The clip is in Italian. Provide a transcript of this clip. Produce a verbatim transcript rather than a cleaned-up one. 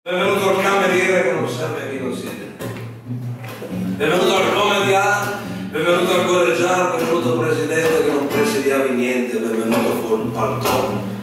Benvenuto al cameriere che non serve chi non siete. Benvenuto al commediano, benvenuto al correggiano, benvenuto al presidente che non presidiavi niente, benvenuto col paltone.